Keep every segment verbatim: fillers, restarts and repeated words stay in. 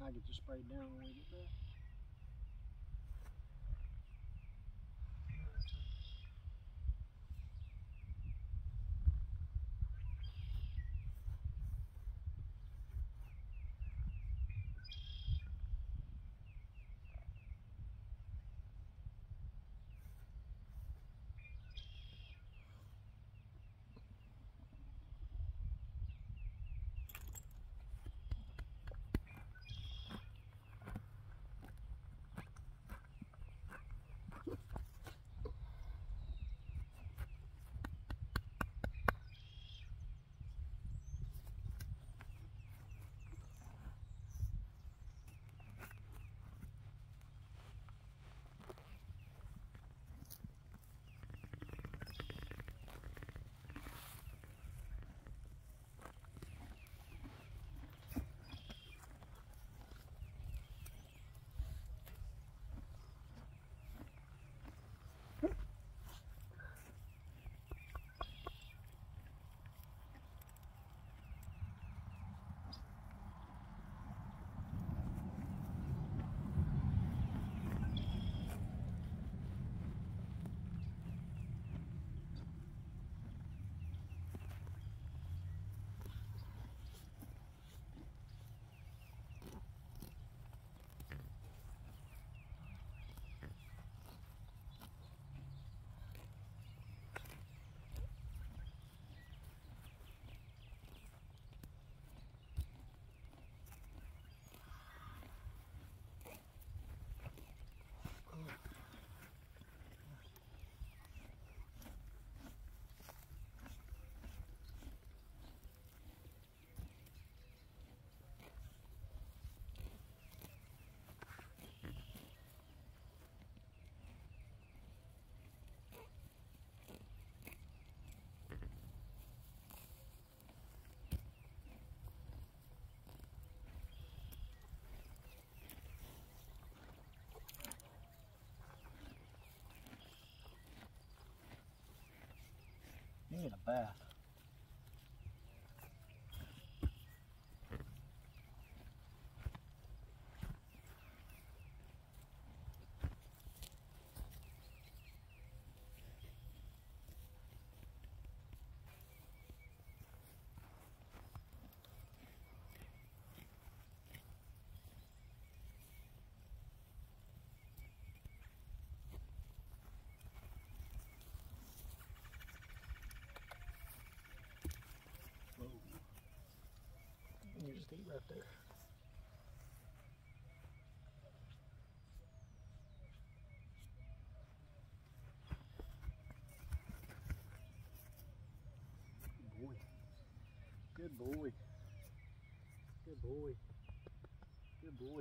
I get you sprayed down when we get back. You need a bath. You just eat right there. Good boy. Good boy. Good boy. Good boy.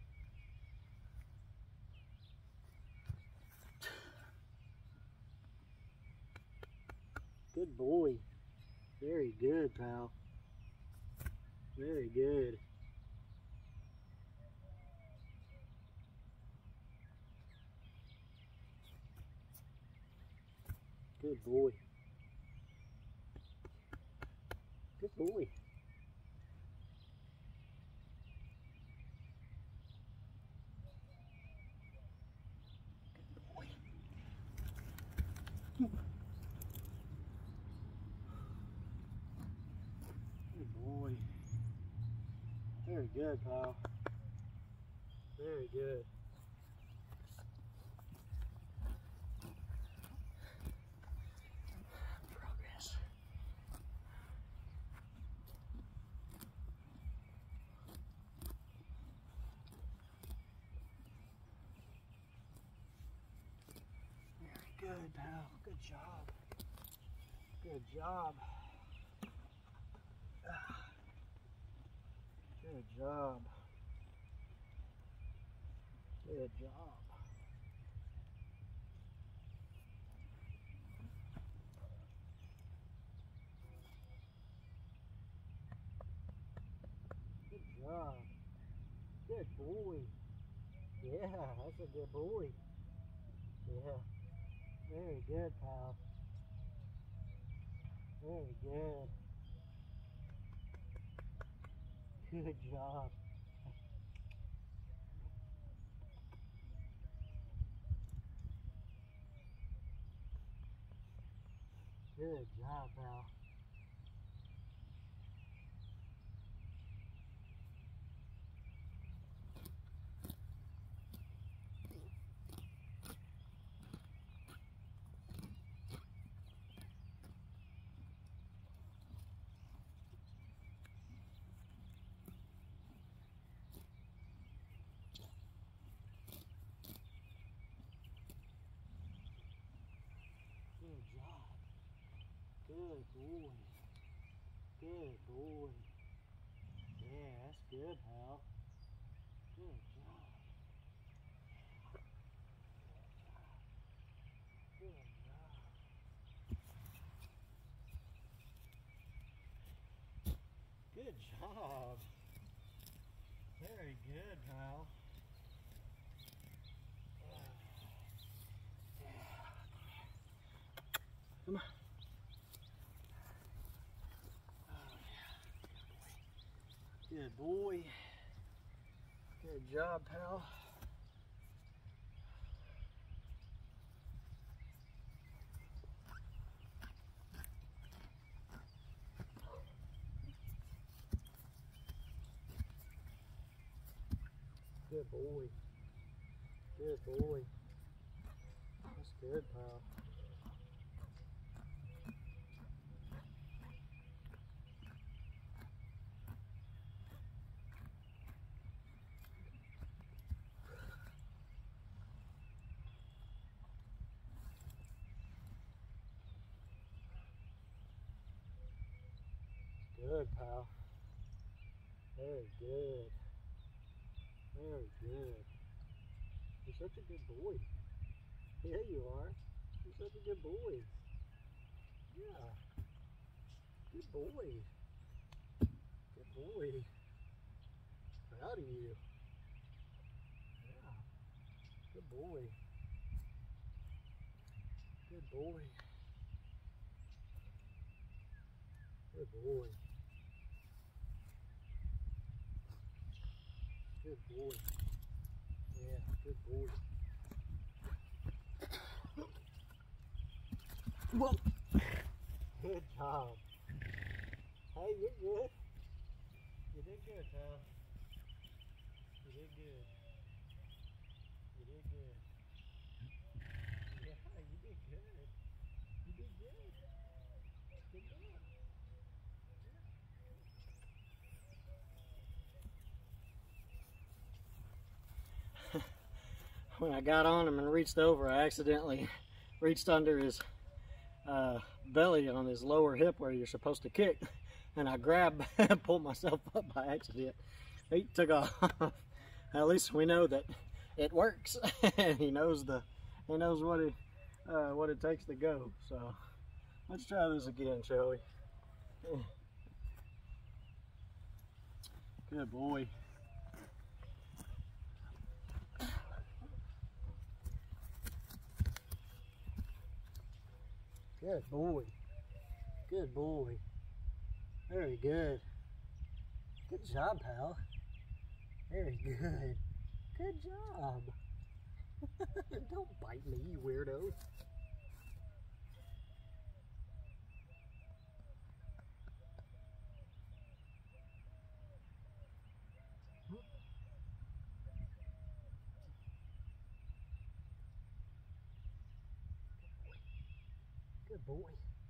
Good boy. Very good, pal. Very good. Good boy. Good boy. Good boy. Good boy. Very good, pal. Very good. Progress. Very good, pal. Good job. Good job. Good job. Good job. Good job. Good boy. Yeah, that's a good boy. Yeah. Very good, pal. Very good. Good job. Good job, pal. Good job. Good boy. Good boy. Yeah, that's good, pal. Good job. Good job. Good job. Very good, pal. Come on. Good boy. Good job, pal. Good boy. Good boy. That's good, pal. Good, pal. Very good. Very good. You're such a good boy. Yeah, you are. You're such a good boy. Yeah. Good boy. Good boy. Proud of you. Yeah. Good boy. Good boy. Good boy. Good boy. Yeah, good boy. Whoa. Good job. Hey, you're good. You did good, pal. You did good. You did good. Yeah, you did good. You did good. Good job. When I got on him and reached over, I accidentally reached under his uh, belly on his lower hip where you're supposed to kick, and I grabbed and pulled myself up by accident. He took off. At least we know that it works, and he knows the he knows what it uh, what it takes to go. So let's try this again, shall we? Good boy. Good boy. Good boy. Very good. Good job, pal. Very good. Good job. Don't bite me, you weirdo. Good boy.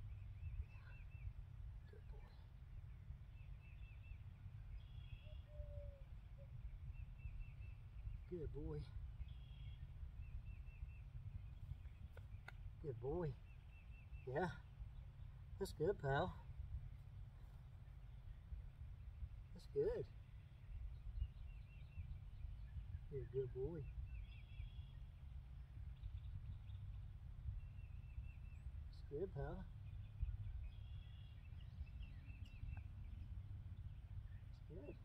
Good boy. Good boy. Good boy. Yeah. That's good, pal. That's good. You're a good boy. That's good, pal. That's good.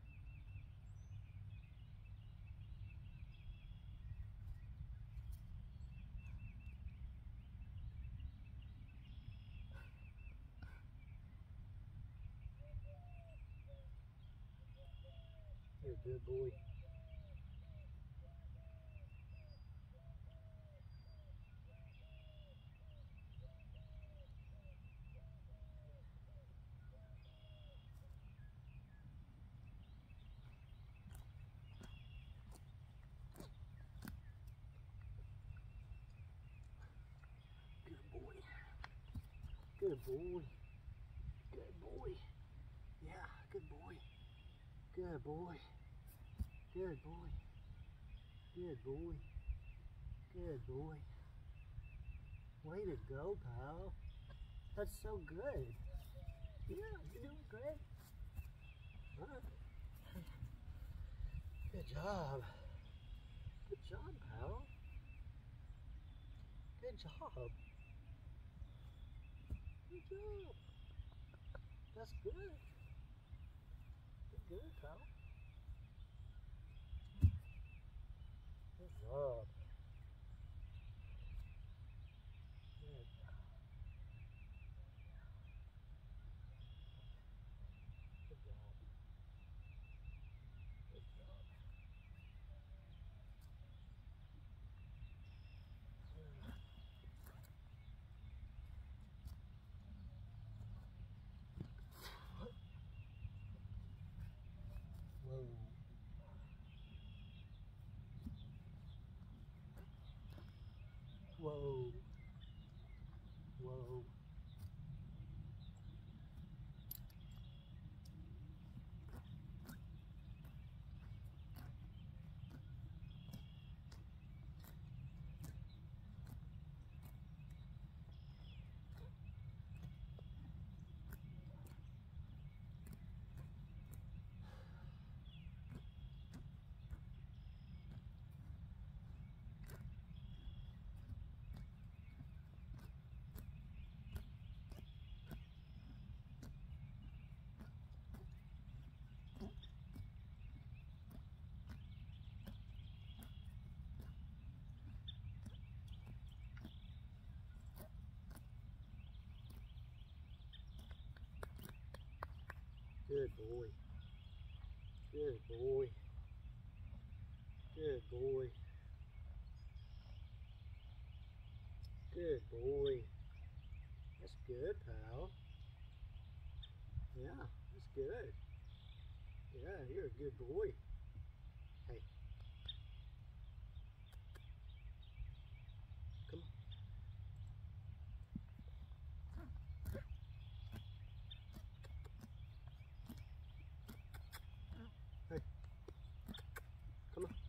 You're a good boy. Good boy. Good boy. Yeah, good boy. Good boy. Good boy. Good boy. Good boy. Way to go, pal. That's so good. Yeah, you're doing great. All right. Good job. Good job, pal. Good job. Good job. That's good. Good, good, pal. Good job. Good job. Good job. Good job. Whoa. Whoa. Whoa. Good boy. Good boy. Good boy. Good boy. That's good, pal. Yeah, that's good. Yeah, you're a good boy. Hey. Come on. Hey. Come on.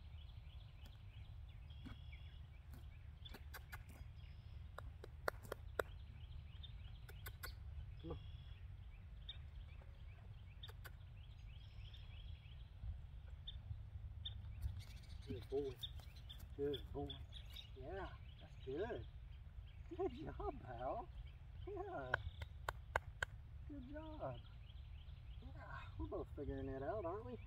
Come on. Good boy. Good boy. Yeah, that's good. Good job, pal. Yeah. Good job. Yeah, we're both figuring it out, aren't we?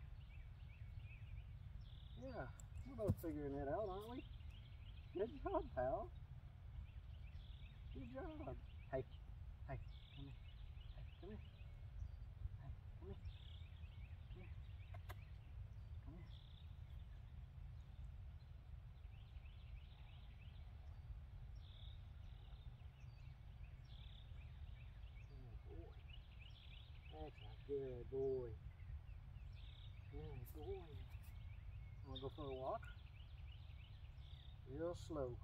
Yeah, we're both figuring it out, aren't we? Good job, pal. Good job. Hey, hey, come here. Hey, come here. Hey, come here. Come here. Come here. Good boy. Excellent. Good boy. Good boy. Wanna go for a walk? Real slow.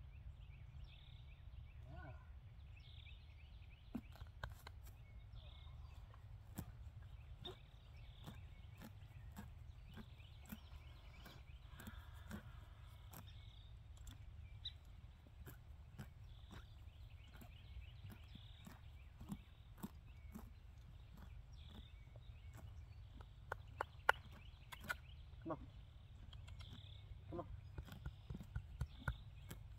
Yeah. Come on. Come on.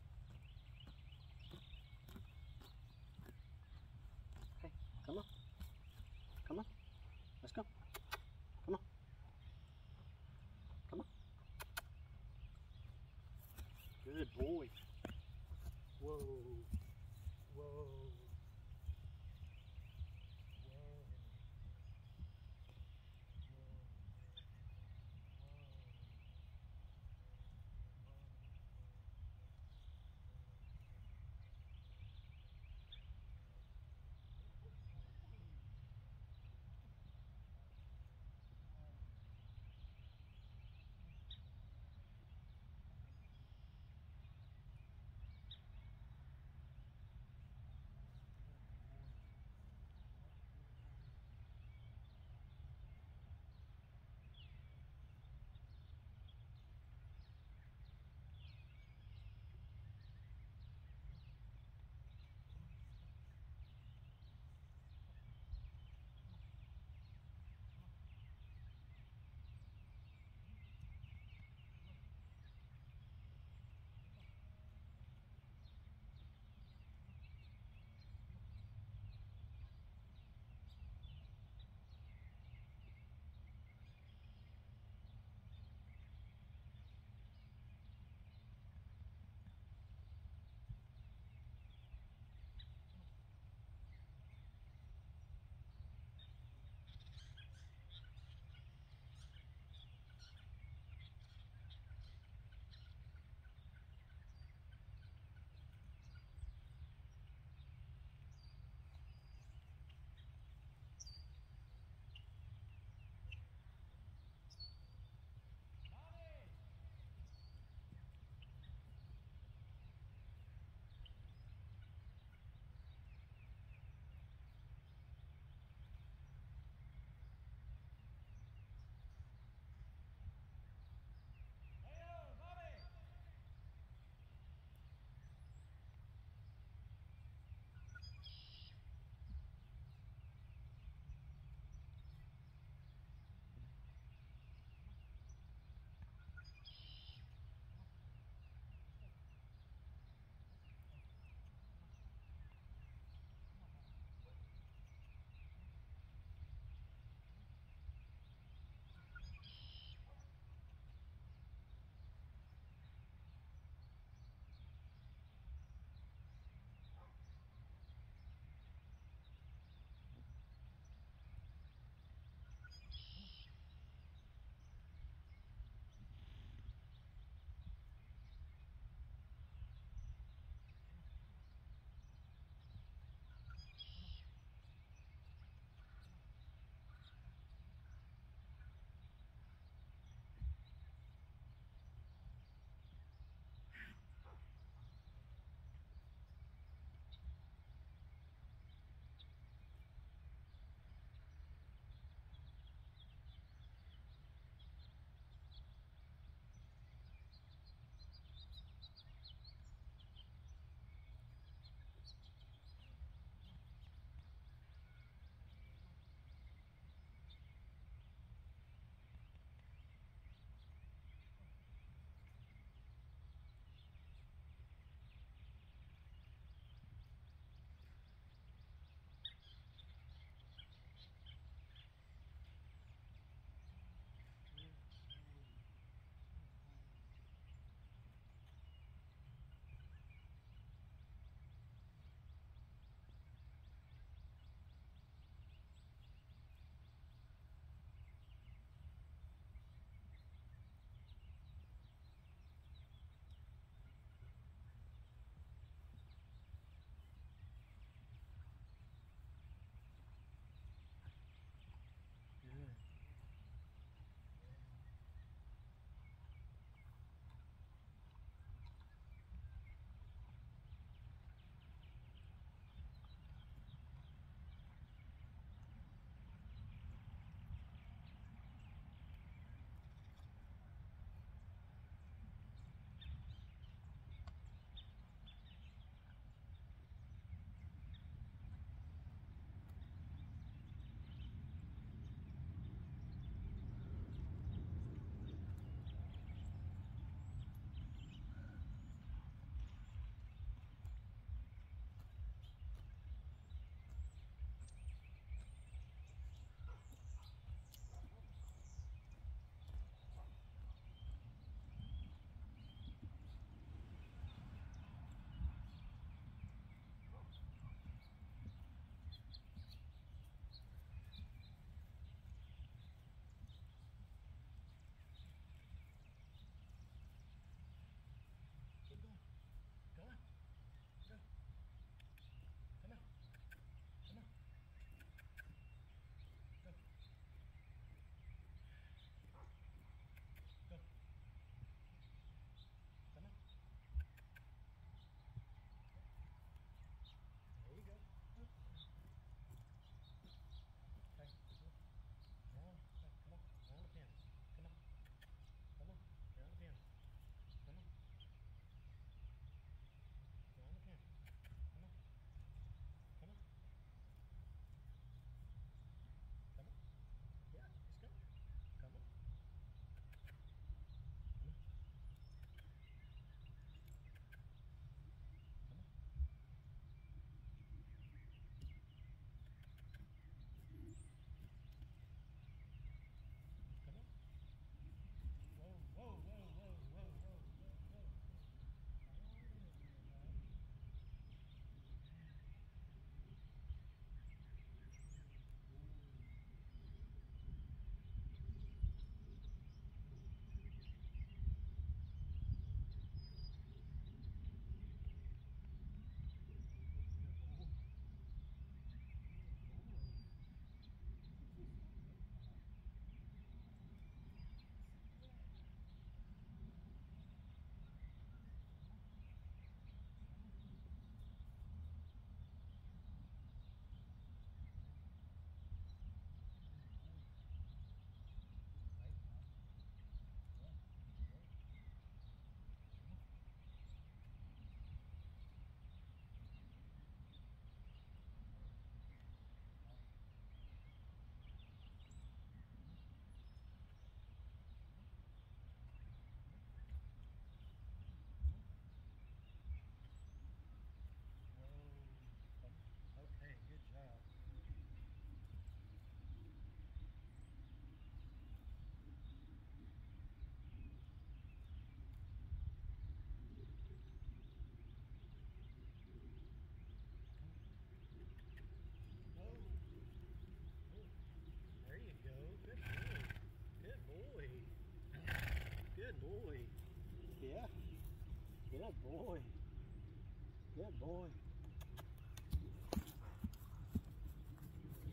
Yeah. Good boy. Good boy.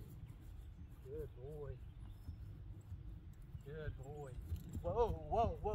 Good boy. Good boy. Whoa, whoa, whoa.